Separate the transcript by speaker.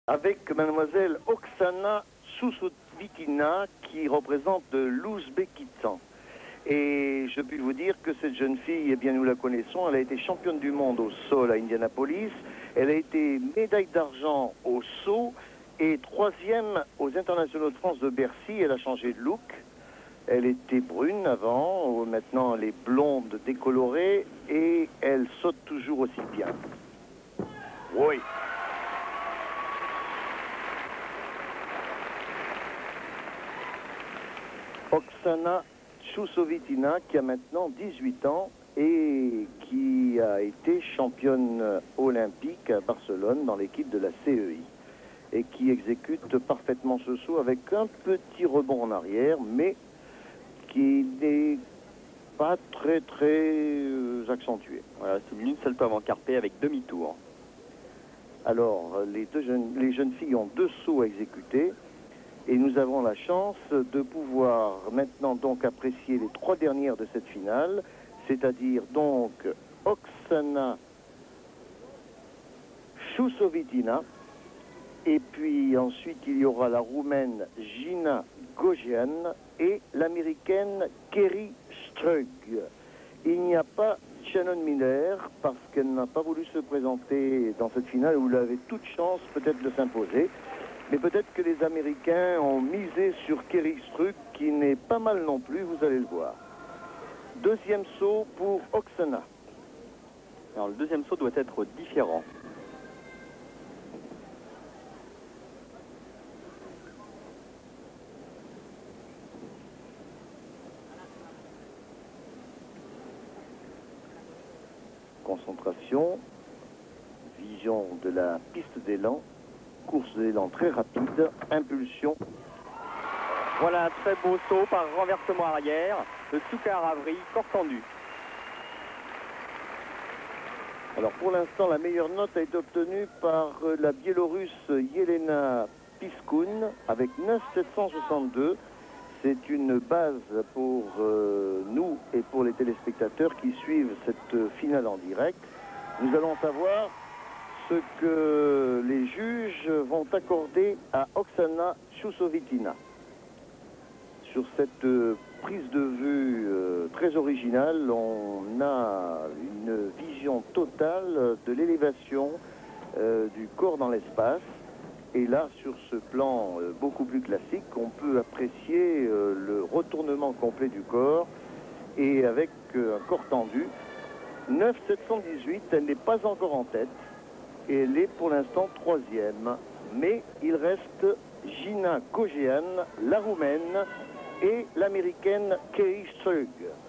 Speaker 1: avec mademoiselle Oksana Chousovitina qui représente l'Ouzbékistan. Et je puis vous dire que cette jeune fille, eh bien nous la connaissons, elle a été championne du monde au sol à Indianapolis, elle a été médaille d'argent au saut et troisième aux internationaux de France de Bercy. Elle a changé de look, elle était brune avant, maintenant elle est blonde décolorée et elle saute toujours aussi bien. Oui. Oksana Chousovitina qui a maintenant 18 ans et qui a été championne olympique à Barcelone dans l'équipe de la CEI et qui exécute parfaitement ce saut avec un petit rebond en arrière mais qui n'est pas très accentué.
Speaker 2: Voilà, c'est une salto avant carpé avec demi-tour.
Speaker 1: Alors les jeunes filles ont 2 sauts à exécuter. Et nous avons la chance de pouvoir maintenant donc apprécier les 3 dernières de cette finale, c'est-à-dire donc Oksana Chousovitina, et puis ensuite il y aura la Roumaine Gina Gogian et l'Américaine Kerri Strug. Il n'y a pas Shannon Miller parce qu'elle n'a pas voulu se présenter dans cette finale où elle avait toute chance peut-être de s'imposer. Mais peut-être que les Américains ont misé sur Kerri Strug, qui n'est pas mal non plus, vous allez le voir. Deuxième saut pour Oksana.
Speaker 2: Alors le deuxième saut doit être différent.
Speaker 1: Concentration, vision de la piste d'élan. Course d'élan très rapide, impulsion.
Speaker 2: Voilà un très beau saut par renversement arrière, le Tsoukaravri, corps tendu.
Speaker 1: Alors pour l'instant, la meilleure note a été obtenue par la Biélorusse Yelena Piskoun avec 9,762. C'est une base pour nous et pour les téléspectateurs qui suivent cette finale en direct. Nous allons savoir ce que les juges vont accorder à Oksana Chousovitina. Sur cette prise de vue très originale, on a une vision totale de l'élévation du corps dans l'espace. Et là, sur ce plan beaucoup plus classique, on peut apprécier le retournement complet du corps et avec un corps tendu. 9,718, elle n'est pas encore en tête. Et elle est pour l'instant 3e. Mais il reste Gina Gogian, la Roumaine, et l'Américaine Kerri Strug.